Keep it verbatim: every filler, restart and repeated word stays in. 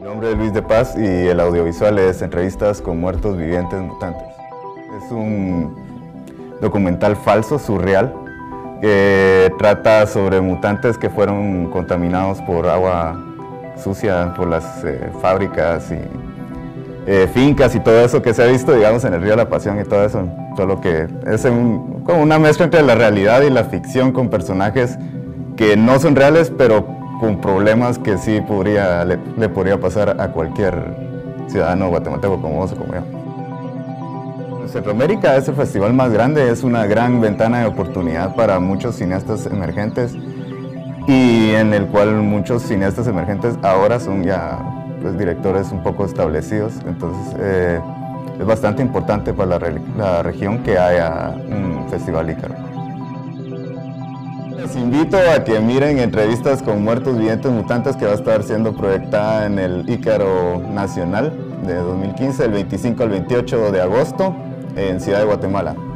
Mi nombre es Luis de Paz y el audiovisual es Entrevistas con Muertos Vivientes Mutantes. Es un documental falso, surreal, que trata sobre mutantes que fueron contaminados por agua sucia, por las eh, fábricas y eh, fincas y todo eso que se ha visto, digamos, en el Río de la Pasión y todo eso. Solo que es un, como una mezcla entre la realidad y la ficción, con personajes que no son reales, pero con problemas que sí podría, le, le podría pasar a cualquier ciudadano guatemalteco como vos o como yo. Centroamérica es el festival más grande, es una gran ventana de oportunidad para muchos cineastas emergentes y en el cual muchos cineastas emergentes ahora son ya pues, directores un poco establecidos, entonces eh, es bastante importante para la, la región que haya un festival Ícaro. Les invito a que miren Entrevistas con Muertos Vivientes Mutantes, que va a estar siendo proyectada en el Ícaro Nacional de dos mil quince, del veinticinco al veintiocho de agosto, en Ciudad de Guatemala.